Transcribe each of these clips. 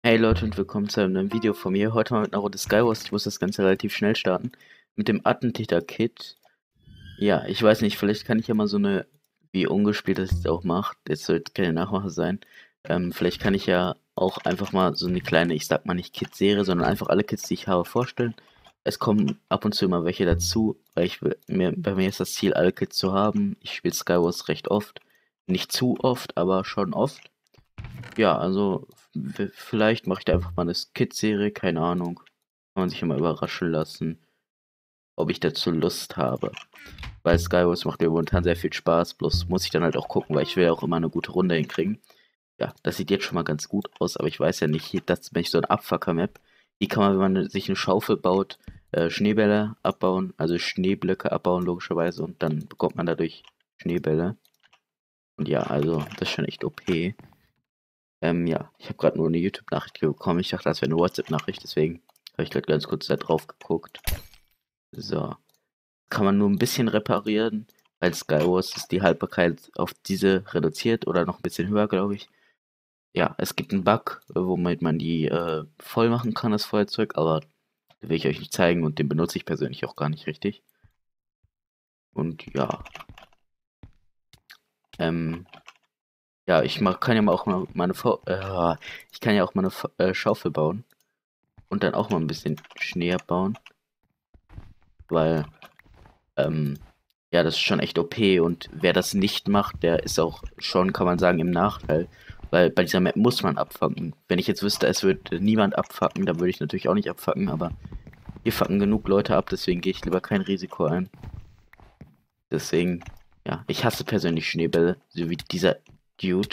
Hey Leute und willkommen zu einem neuen Video von mir. Heute mal mit einer Runde Skywars. Ich muss das Ganze relativ schnell starten. Mit dem Attentäter-Kit. Ja, ich weiß nicht, vielleicht kann ich ja mal so eine, wie ungespielt das jetzt auch macht. Jetzt sollte keine Nachmache sein. Vielleicht kann ich ja auch einfach mal so eine kleine, ich sag mal nicht Kit-Serie, sondern einfach alle Kits, die ich habe, vorstellen. Es kommen ab und zu immer welche dazu, weil bei mir ist das Ziel, alle Kits zu haben. Ich spiele Skywars recht oft. Nicht zu oft, aber schon oft. Ja, also vielleicht mache ich da einfach mal eine Skit-Serie, keine Ahnung. Kann man sich immer überraschen lassen, ob ich dazu Lust habe. Weil Skywars macht mir momentan sehr viel Spaß, bloß muss ich dann halt auch gucken, weil ich will ja auch immer eine gute Runde hinkriegen. Ja, das sieht jetzt schon mal ganz gut aus, aber ich weiß ja nicht, das ist nicht so ein Abfucker-Map. Hier kann man, wenn man sich eine Schaufel baut, Schneebälle abbauen, also Schneeblöcke abbauen logischerweise und dann bekommt man dadurch Schneebälle. Und ja, also das ist schon echt OP. Ja, ich habe gerade nur eine YouTube-Nachricht bekommen. Ich dachte, das wäre eine WhatsApp-Nachricht, deswegen habe ich gerade ganz kurz da drauf geguckt. So. Kann man nur ein bisschen reparieren. Bei Skywars ist die Haltbarkeit auf diese reduziert oder noch ein bisschen höher, glaube ich. Ja, es gibt einen Bug, womit man die voll machen kann, das Feuerzeug, aber den will ich euch nicht zeigen und den benutze ich persönlich auch gar nicht richtig. Und ja, ähm, ja, kann ja mal auch mal ich kann ja auch mal eine Schaufel bauen und dann auch mal ein bisschen Schnee abbauen. Weil, ähm, ja, das ist schon echt OP und wer das nicht macht, der ist auch schon, kann man sagen, im Nachteil. Weil bei dieser Map muss man abfangen. Wenn ich jetzt wüsste, es würde niemand abfacken, dann würde ich natürlich auch nicht abfacken, aber hier facken genug Leute ab, deswegen gehe ich lieber kein Risiko ein. Deswegen, ja, ich hasse persönlich Schneebälle, so wie dieser Dude.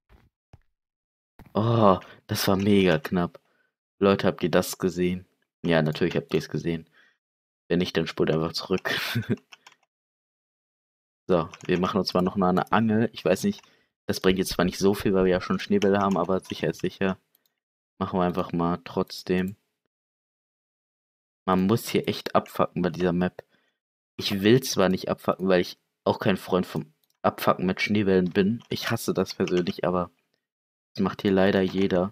Oh, das war mega knapp. Leute, habt ihr das gesehen? Ja, natürlich habt ihr es gesehen. Wenn nicht, dann spult einfach zurück. So, wir machen uns mal noch mal eine Angel. Ich weiß nicht, das bringt jetzt zwar nicht so viel, weil wir ja schon Schneebälle haben, aber sicher ist sicher. Machen wir einfach mal trotzdem. Man muss hier echt abfucken bei dieser Map. Ich will zwar nicht abfucken, weil ich auch kein Freund vom Abfucken mit Schneebällen bin. Ich hasse das persönlich, aber das macht hier leider jeder.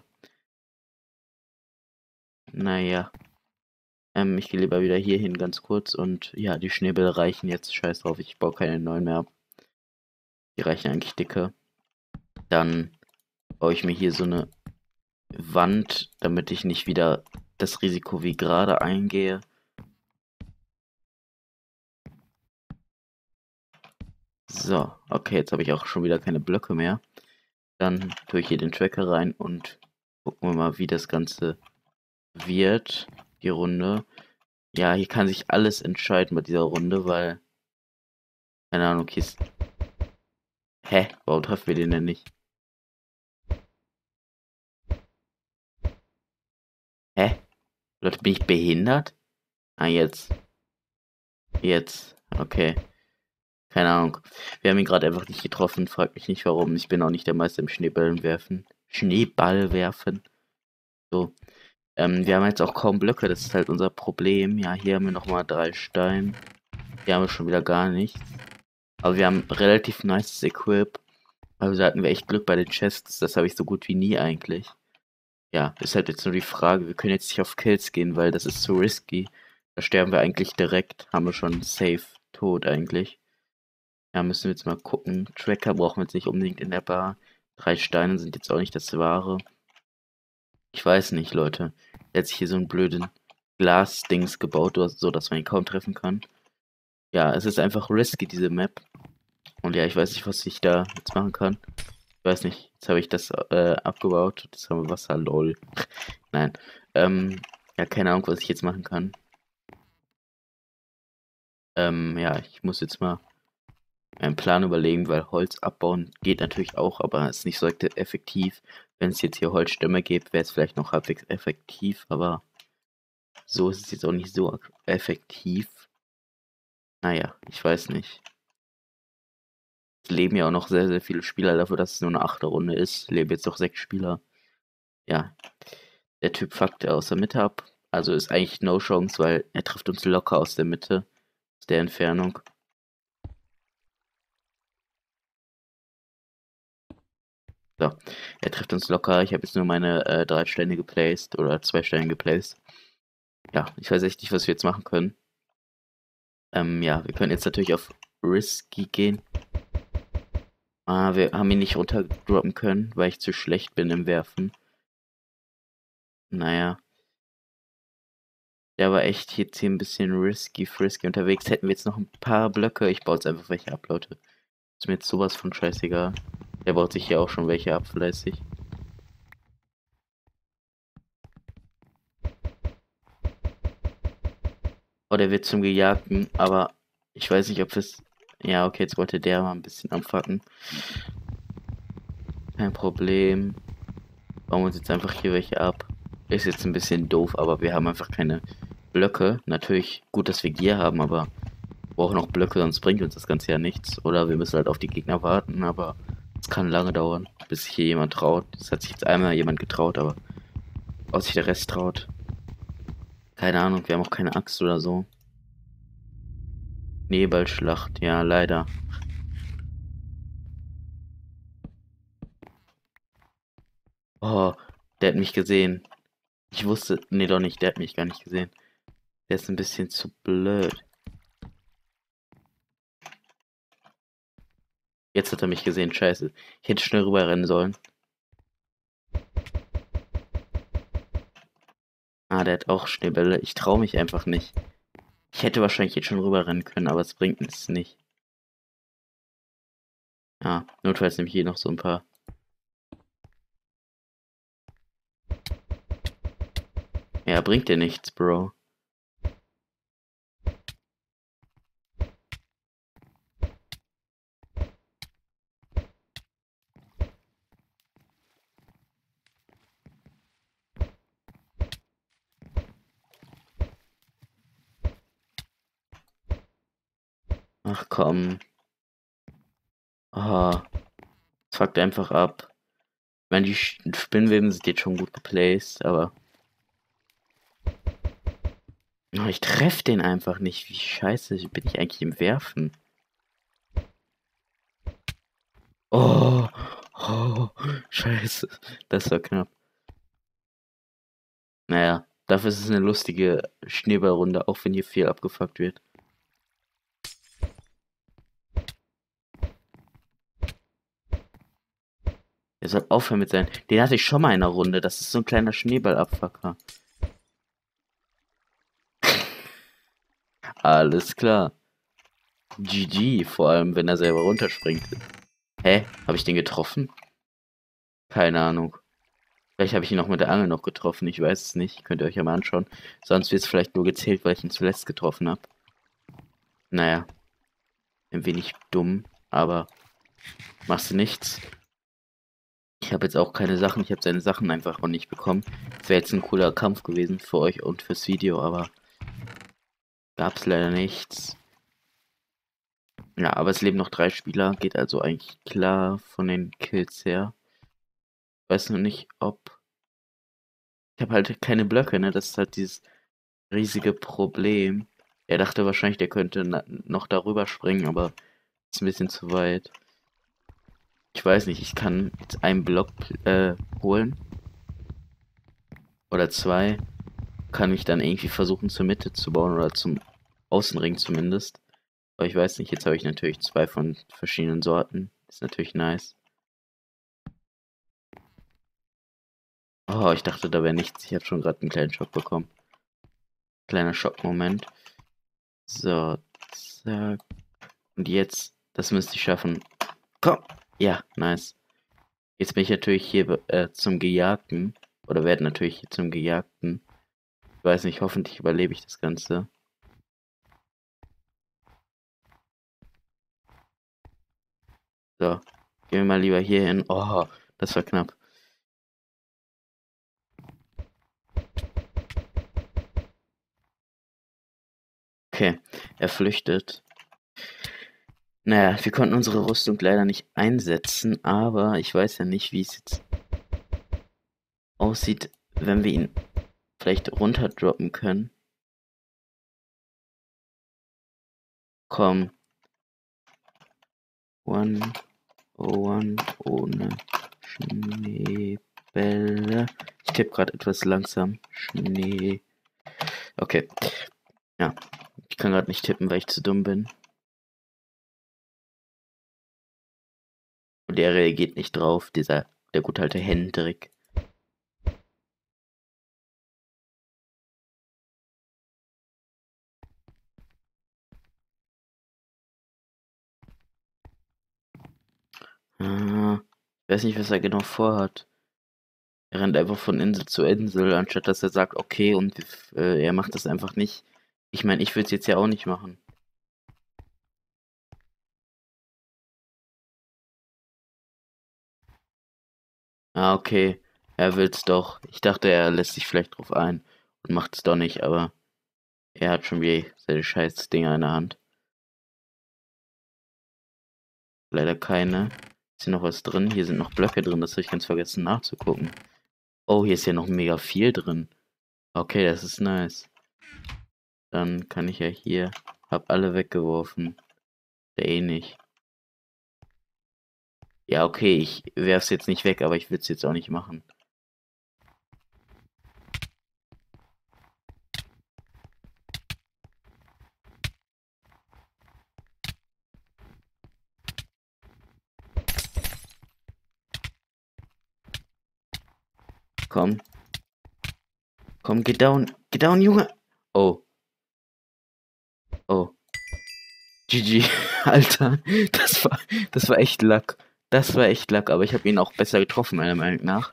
Naja, ich gehe lieber wieder hier hin ganz kurz und ja, die Schneebälle reichen jetzt. Scheiß drauf, ich baue keine neuen mehr ab. Die reichen eigentlich dicke. Dann baue ich mir hier so eine Wand, damit ich nicht wieder das Risiko wie gerade eingehe. So, okay, jetzt habe ich auch schon wieder keine Blöcke mehr. Dann tue ich hier den Tracker rein und gucken wir mal, wie das Ganze wird, die Runde. Ja, hier kann sich alles entscheiden bei dieser Runde, weil, keine Ahnung, hier ist... Hä? Warum treffen wir den denn nicht? Hä? Leute, bin ich behindert? Ah, jetzt. Jetzt. Okay. Keine Ahnung. Wir haben ihn gerade einfach nicht getroffen. Frag mich nicht warum. Ich bin auch nicht der Meister im Schneeballen werfen. Schneeball werfen. So. Wir haben jetzt auch kaum Blöcke. Das ist halt unser Problem. Ja, hier haben wir nochmal 3 Steine. Hier haben wir schon wieder gar nichts. Aber wir haben relativ nice Equip. Also da hatten wir echt Glück bei den Chests. Das habe ich so gut wie nie eigentlich. Ja, ist halt jetzt nur die Frage. Wir können jetzt nicht auf Kills gehen, weil das ist zu risky. Da sterben wir eigentlich direkt. Haben wir schon safe tot eigentlich. Ja, müssen wir jetzt mal gucken. Tracker brauchen wir jetzt nicht unbedingt in der Bar. 3 Steine sind jetzt auch nicht das Wahre. Ich weiß nicht, Leute. Jetzt hier so einen blöden Glas-Dings gebaut, so dass man ihn kaum treffen kann. Ja, es ist einfach risky, diese Map. Und ja, ich weiß nicht, was ich da jetzt machen kann. Ich weiß nicht. Jetzt habe ich das abgebaut. Jetzt haben wir Wasser, lol. Nein. Ja, keine Ahnung, was ich jetzt machen kann. Ja, ich muss jetzt mal einen Plan überlegen, weil Holz abbauen geht natürlich auch, aber ist nicht so effektiv. Wenn es jetzt hier Holzstämme gibt, wäre es vielleicht noch halbwegs effektiv, aber so ist es jetzt auch nicht so effektiv. Naja, ich weiß nicht. Es leben ja auch noch sehr, sehr viele Spieler dafür, dass es nur eine 8. Runde ist. Leben jetzt noch 6 Spieler. Ja, der Typ fuckt aus der Mitte ab. Also ist eigentlich no chance, weil er trifft uns locker aus der Mitte, aus der Entfernung. So, er trifft uns locker. Ich habe jetzt nur meine 3 Steine geplaced oder 2 Steine geplaced. Ja, ich weiß echt nicht, was wir jetzt machen können. Ja, wir können jetzt natürlich auf Risky gehen. Wir haben ihn nicht runterdroppen können, weil ich zu schlecht bin im Werfen. Naja. Der war echt jetzt hier ein bisschen frisky unterwegs. Hätten wir jetzt noch ein paar Blöcke. Ich baue jetzt einfach welche ab, Leute. Ist mir jetzt sowas von scheißegal. Der baut sich hier auch schon welche ab, fleißig. Oh, der wird zum Gejagten, aber ich weiß nicht, ob es... Ja, okay, jetzt wollte der mal ein bisschen abfacken. Kein Problem. Bauen wir uns jetzt einfach hier welche ab. Ist jetzt ein bisschen doof, aber wir haben einfach keine Blöcke. Natürlich gut, dass wir Gier haben, aber wir brauchen auch Blöcke, sonst bringt uns das Ganze ja nichts. Oder wir müssen halt auf die Gegner warten, aber es kann lange dauern, bis sich hier jemand traut. Es hat sich jetzt einmal jemand getraut, aber ob sich der Rest traut. Keine Ahnung, wir haben auch keine Axt oder so. Nebelschlacht, ja, leider. Oh, der hat mich gesehen. Ich wusste, nee, doch nicht, der hat mich gar nicht gesehen. Der ist ein bisschen zu blöd. Jetzt hat er mich gesehen, scheiße. Ich hätte schnell rüberrennen sollen. Ah, der hat auch Schneebälle. Ich traue mich einfach nicht. Ich hätte wahrscheinlich jetzt schon rüberrennen können, aber es bringt es nicht. Ja, notfalls nehme ich hier noch so ein paar. Ja, bringt dir nichts, Bro. Ach komm. Ah, es fuckt einfach ab. Ich meine, die Spinnweben sind jetzt schon gut geplaced, aber. Oh, ich treffe den einfach nicht. Wie scheiße bin ich eigentlich im Werfen? Oh, oh, scheiße. Das war knapp. Naja, dafür ist es eine lustige Schneeballrunde, auch wenn hier viel abgefuckt wird. Er soll aufhören mit sein. Den hatte ich schon mal in einer Runde. Das ist so ein kleiner Schneeballabfucker. Alles klar. GG, vor allem wenn er selber runterspringt. Hä? Habe ich den getroffen? Keine Ahnung. Vielleicht habe ich ihn auch mit der Angel noch getroffen. Ich weiß es nicht. Könnt ihr euch ja mal anschauen. Sonst wird es vielleicht nur gezählt, weil ich ihn zuletzt getroffen habe. Naja. Ein wenig dumm, aber machst du nichts. Ich habe jetzt auch keine Sachen. Ich habe seine Sachen einfach noch nicht bekommen. Das wäre jetzt ein cooler Kampf gewesen für euch und fürs Video, aber gab es leider nichts. Ja, aber es leben noch 3 Spieler. Geht also eigentlich klar von den Kills her. Weiß noch nicht, ob... Ich habe halt keine Blöcke, ne? Das ist halt dieses riesige Problem. Er dachte wahrscheinlich, der könnte noch darüber springen, aber ist ein bisschen zu weit. Ich weiß nicht, ich kann jetzt einen Block holen. Oder 2. Kann mich dann irgendwie versuchen zur Mitte zu bauen oder zum Außenring zumindest. Aber ich weiß nicht, jetzt habe ich natürlich 2 von verschiedenen Sorten. Ist natürlich nice. Oh, ich dachte, da wäre nichts. Ich habe schon gerade einen kleinen Schock bekommen. Kleiner Schockmoment. So, zack. Und jetzt, das müsste ich schaffen. Komm! Ja, nice. Jetzt bin ich natürlich hier zum Gejagten. Oder werde natürlich hier zum Gejagten. Ich weiß nicht, hoffentlich überlebe ich das Ganze. So, gehen wir mal lieber hier hin. Oh, das war knapp. Okay, er flüchtet. Naja, wir konnten unsere Rüstung leider nicht einsetzen, aber ich weiß ja nicht, wie es jetzt aussieht, wenn wir ihn vielleicht runterdroppen können. Komm. 101 ohne Schneebälle. Ich tippe gerade etwas langsam. Schnee. Okay. Ja. Ich kann gerade nicht tippen, weil ich zu dumm bin. Und der reagiert nicht drauf, der gute alte Hendrik. Ich weiß nicht, was er genau vorhat. Er rennt einfach von Insel zu Insel, anstatt dass er sagt, okay, und er macht das einfach nicht. Ich meine, ich würde es jetzt ja auch nicht machen. Ah, okay. Er will's doch. Ich dachte, er lässt sich vielleicht drauf ein und macht's doch nicht, aber er hat schon wie seine scheiß Dinger in der Hand. Leider keine. Ist hier noch was drin? Hier sind noch Blöcke drin, das habe ich ganz vergessen nachzugucken. Oh, hier ist ja noch mega viel drin. Okay, das ist nice. Dann kann ich ja hier... Hab alle weggeworfen. Der eh nicht. Ja, okay, ich werf's jetzt nicht weg, aber ich will's jetzt auch nicht machen. Komm. Komm, get down. Get down, Junge. Oh. Oh. GG. Alter. Das war echt Luck. Das war echt Luck, aber ich habe ihn auch besser getroffen, meiner Meinung nach.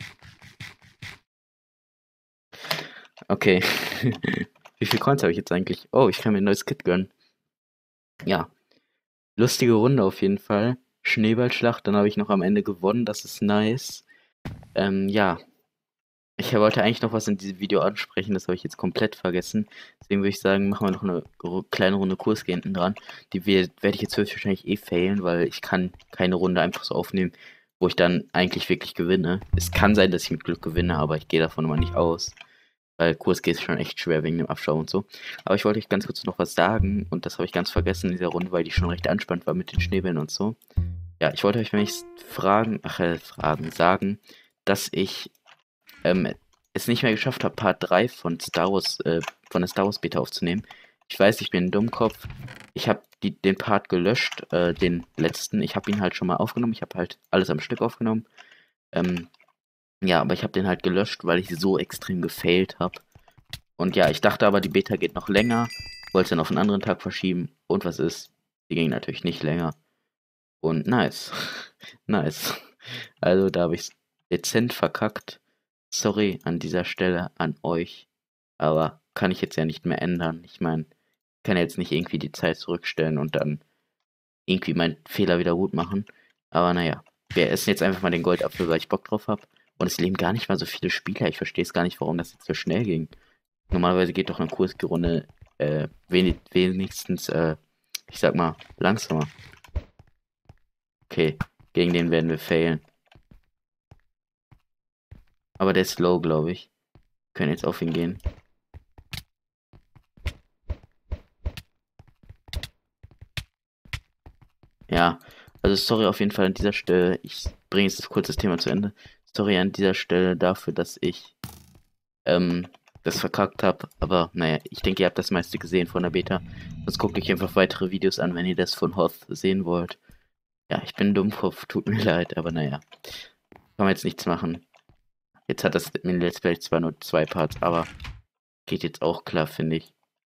Okay. Wie viel Coins habe ich jetzt eigentlich? Oh, ich kann mir ein neues Kit gönnen. Ja. Lustige Runde auf jeden Fall. Schneeballschlacht, dann habe ich noch am Ende gewonnen, das ist nice. Ja. Ich wollte eigentlich noch was in diesem Video ansprechen, das habe ich jetzt komplett vergessen. Deswegen würde ich sagen, machen wir noch eine kleine Runde Kurs hinten dran. Die werde ich jetzt höchstwahrscheinlich eh failen, weil ich kann keine Runde einfach so aufnehmen, wo ich dann eigentlich wirklich gewinne. Es kann sein, dass ich mit Glück gewinne, aber ich gehe davon immer nicht aus. Weil Kurs geht schon echt schwer wegen dem Abschau und so. Aber ich wollte euch ganz kurz noch was sagen und das habe ich ganz vergessen in dieser Runde, weil die schon recht anspannt war mit den Schneebällen und so. Ja, ich wollte euch nämlich sagen, dass ich es nicht mehr geschafft habe, Part 3 von Star Wars, von der Star Wars Beta aufzunehmen. Ich weiß, ich bin ein Dummkopf. Ich habe den Part gelöscht, den letzten. Ich habe ihn halt schon mal aufgenommen. Ich habe halt alles am Stück aufgenommen. Ja, aber ich habe den halt gelöscht, weil ich so extrem gefailt habe. Und ja, ich dachte aber, die Beta geht noch länger. Wollte es dann auf einen anderen Tag verschieben. Und was ist? Die ging natürlich nicht länger. Und nice. Nice. Also da habe ich dezent verkackt. Sorry an dieser Stelle an euch. Aber kann ich jetzt ja nicht mehr ändern. Ich meine, ich kann jetzt nicht irgendwie die Zeit zurückstellen und dann irgendwie meinen Fehler wieder gut machen. Aber naja, wir essen jetzt einfach mal den Goldapfel, weil ich Bock drauf habe. Und es leben gar nicht mal so viele Spieler. Ich verstehe es gar nicht, warum das jetzt so schnell ging. Normalerweise geht doch eine Kursrunde wenigstens, ich sag mal, langsamer. Okay, gegen den werden wir failen. Aber der ist low, glaube ich. Wir können jetzt auf ihn gehen. Ja, also sorry auf jeden Fall an dieser Stelle. Ich bringe jetzt kurz das Thema zu Ende. Sorry an dieser Stelle dafür, dass ich das verkackt habe. Aber naja, ich denke, ihr habt das meiste gesehen von der Beta. Sonst guckt euch einfach weitere Videos an, wenn ihr das von Hoth sehen wollt. Ja, ich bin ein Dummkopf, tut mir leid, aber naja. Kann man jetzt nichts machen. Jetzt hat das in Let's Play zwar nur 2 Parts, aber geht jetzt auch klar, finde ich.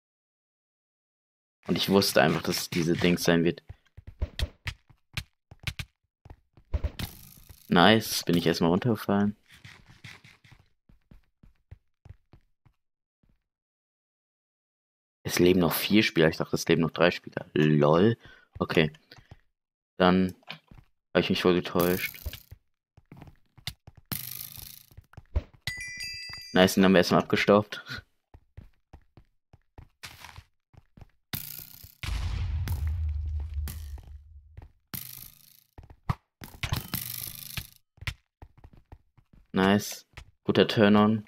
Und ich wusste einfach, dass es diese Dings sein wird. Nice, bin ich erstmal runtergefallen. Es leben noch 4 Spieler. Ich dachte, es leben noch 3 Spieler. Lol. Okay. Dann habe ich mich wohl getäuscht. Nice, den haben wir erstmal abgestaubt. Nice. Guter Turn-on.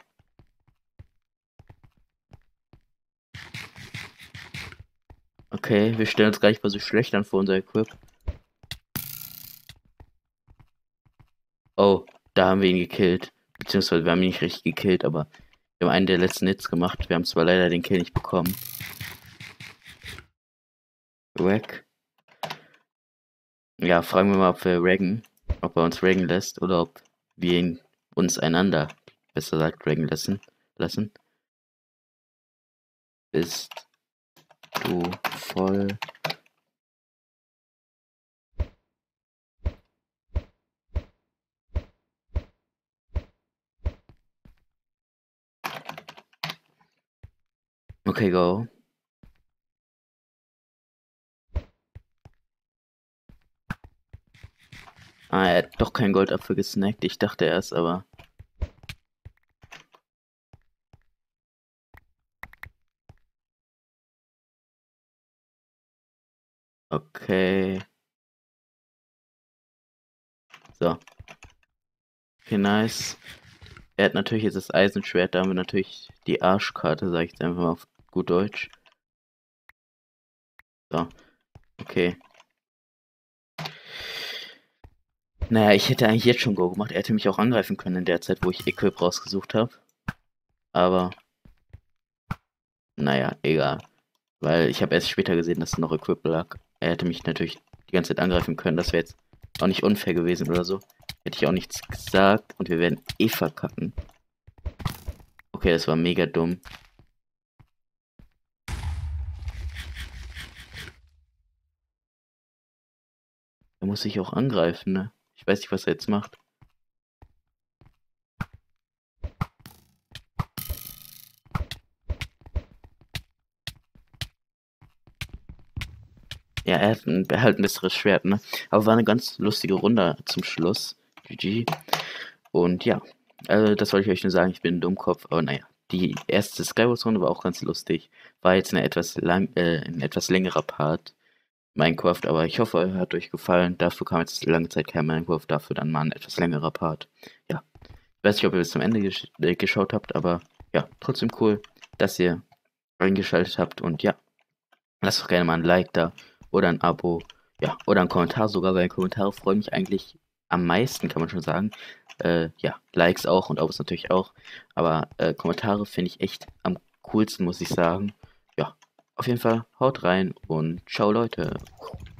Okay, wir stellen uns gar nicht mal so schlecht an für unser Equip. Oh, da haben wir ihn gekillt. Beziehungsweise wir haben ihn nicht richtig gekillt, aber wir haben einen der letzten Hits gemacht. Wir haben zwar leider den Kill nicht bekommen. Wack. Ja, fragen wir mal, ob er uns raggen lässt oder ob wir ihn uns einander, besser gesagt, raggen lassen. Bist du voll? Okay, go. Ah, er hat doch kein Goldapfel gesnackt. Ich dachte erst, aber... Okay. So. Okay, nice. Er hat natürlich jetzt das Eisenschwert. Da haben wir natürlich die Arschkarte, sag ich jetzt einfach mal auf gut Deutsch. So. Okay. Naja, ich hätte eigentlich jetzt schon Go gemacht. Er hätte mich auch angreifen können in der Zeit, wo ich Equip rausgesucht habe. Aber... Naja, egal. Weil ich habe erst später gesehen, dass noch Equip lag. Er hätte mich natürlich die ganze Zeit angreifen können. Das wäre jetzt auch nicht unfair gewesen oder so. Hätte ich auch nichts gesagt. Und wir werden eh verkacken. Okay, das war mega dumm. Er muss sich auch angreifen, ne? Ich weiß nicht, was er jetzt macht. Ja, er hat ein besseres Schwert, ne? Aber war eine ganz lustige Runde zum Schluss. GG. Und ja, das wollte ich euch nur sagen. Ich bin ein Dummkopf. Aber naja, die erste Skywars-Runde war auch ganz lustig. War jetzt ein etwas längerer Part. Minecraft, aber ich hoffe, er hat euch gefallen. Dafür kam jetzt lange Zeit kein Minecraft, dafür dann mal ein etwas längerer Part. Ja, ich weiß nicht, ob ihr bis zum Ende geschaut habt, aber ja, trotzdem cool, dass ihr eingeschaltet habt und ja, lasst doch gerne mal ein Like da oder ein Abo, ja, oder ein Kommentar sogar, weil Kommentare freuen mich eigentlich am meisten, kann man schon sagen. Ja, Likes auch und Abos natürlich auch, aber Kommentare finde ich echt am coolsten, muss ich sagen. Ja, auf jeden Fall haut rein und ciao Leute.